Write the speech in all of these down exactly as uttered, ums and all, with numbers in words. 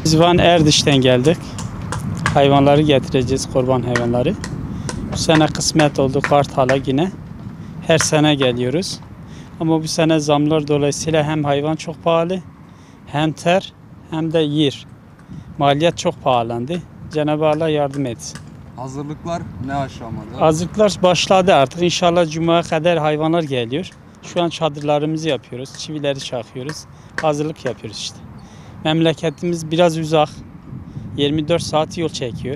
Biz Van Erdiş'ten geldik. Hayvanları getireceğiz, kurban hayvanları. Bu sene kısmet oldu Kartal'a yine. Her sene geliyoruz. Ama bu sene zamlar dolayısıyla hem hayvan çok pahalı, hem ter, hem de yer. Maliyet çok pahalandı. Cenab-ı Allah yardım etsin. Hazırlıklar ne aşamada? Hazırlıklar başladı artık. İnşallah Cuma'ya kadar hayvanlar geliyor. Şu an çadırlarımızı yapıyoruz, çivileri çakıyoruz. Hazırlık yapıyoruz işte. Memleketimiz biraz uzak. yirmi dört saat yol çekiyor.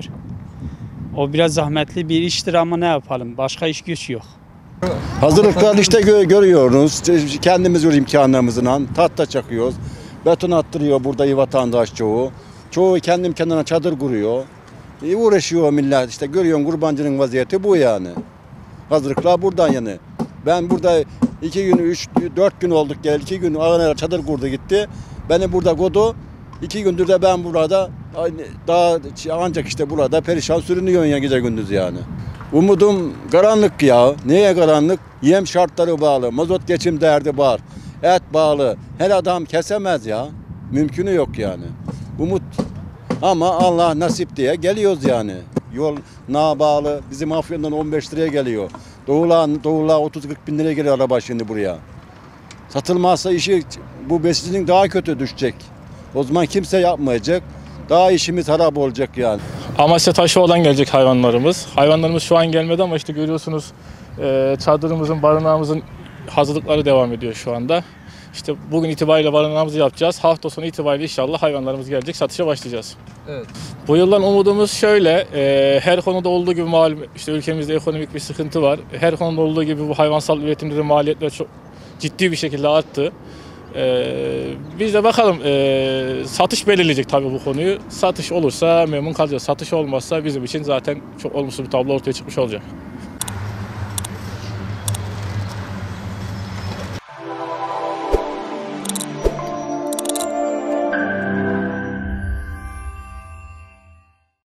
O biraz zahmetli bir iştir ama ne yapalım? Başka iş güç yok. Hazırlıklar işte gö görüyoruz. Kendimiz imkanlarımızla tahta çakıyoruz. Beton attırıyor burada vatandaş çoğu. Çoğu kendim kendine çadır kuruyor. E uğraşıyor millet işte görüyorsun kurbancının vaziyeti bu yani. Hazırlıklar buradan yani. Ben burada iki gün, üç, dört gün olduk gel. iki gün ağına çadır kurdu gitti. Beni burada kodu. İki gündür de ben burada daha ancak işte burada perişan sürünüyorsun ya gece gündüz yani. Umudum karanlık ya. Neye karanlık? Yem şartları bağlı. Mazot geçim derdi var. Et bağlı. Her adam kesemez ya. Mümkünü yok yani. Umut ama Allah nasip diye geliyoruz yani. Yol na bağlı. Bizim Afyon'dan on beş liraya geliyor. Doğula, doğula otuz kırk bin liraya geliyor araba şimdi buraya. Satılmazsa işi bu besicinin daha kötü düşecek. O zaman kimse yapmayacak. Daha işimiz harap olacak yani. Amasya Taşova'dan gelecek hayvanlarımız. Hayvanlarımız şu an gelmedi ama işte görüyorsunuz e, çadırımızın, barınağımızın hazırlıkları devam ediyor şu anda. İşte bugün itibariyle barınağımızı yapacağız. Hafta sonu itibariyle inşallah hayvanlarımız gelecek, satışa başlayacağız. Evet. Bu yıldan umudumuz şöyle, e, her konuda olduğu gibi malum işte ülkemizde ekonomik bir sıkıntı var. Her konuda olduğu gibi bu hayvansal üretimde de maliyetler çok ciddi bir şekilde arttı. Ee, biz de bakalım e, satış belirleyecek tabii bu konuyu. Satış olursa memnun kalacağız. Satış olmazsa bizim için zaten çok olumsuz bir tablo ortaya çıkmış olacak.